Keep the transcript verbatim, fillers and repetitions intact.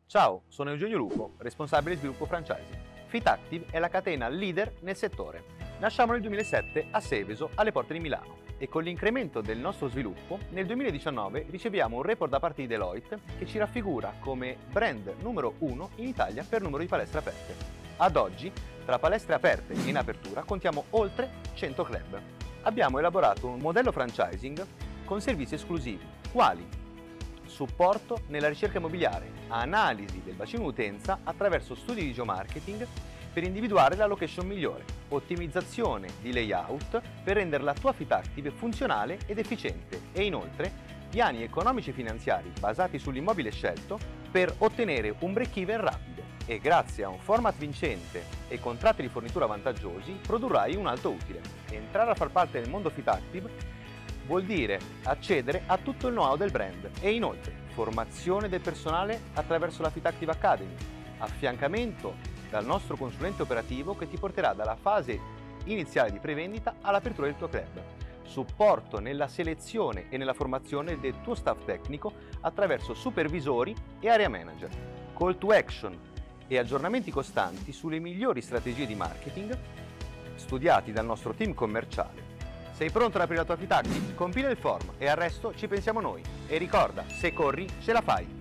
Ciao, sono Eugenio Lupo, responsabile sviluppo franchising. FitActive è la catena leader nel settore. Nasciamo nel duemilasette a Seveso, alle porte di Milano, e con l'incremento del nostro sviluppo, nel duemiladiciannove riceviamo un report da parte di Deloitte che ci raffigura come brand numero uno in Italia per numero di palestre aperte. Ad oggi, tra palestre aperte e in apertura, contiamo oltre cento club. Abbiamo elaborato un modello franchising con servizi esclusivi, quali supporto nella ricerca immobiliare, analisi del bacino utenza attraverso studi di geomarketing per individuare la location migliore, ottimizzazione di layout per rendere la tua FitActive funzionale ed efficiente e inoltre piani economici e finanziari basati sull'immobile scelto per ottenere un break-even rapido e grazie a un format vincente e contratti di fornitura vantaggiosi produrrai un alto utile. Entrare a far parte del mondo FitActive vuol dire accedere a tutto il know-how del brand e inoltre formazione del personale attraverso la FitActive Academy, affiancamento dal nostro consulente operativo che ti porterà dalla fase iniziale di prevendita all'apertura del tuo club, supporto nella selezione e nella formazione del tuo staff tecnico attraverso supervisori e area manager, call to action e aggiornamenti costanti sulle migliori strategie di marketing studiati dal nostro team commerciale. Sei pronto ad aprire la tua FitActive? Compila il form e al resto ci pensiamo noi. E ricorda, se corri, ce la fai!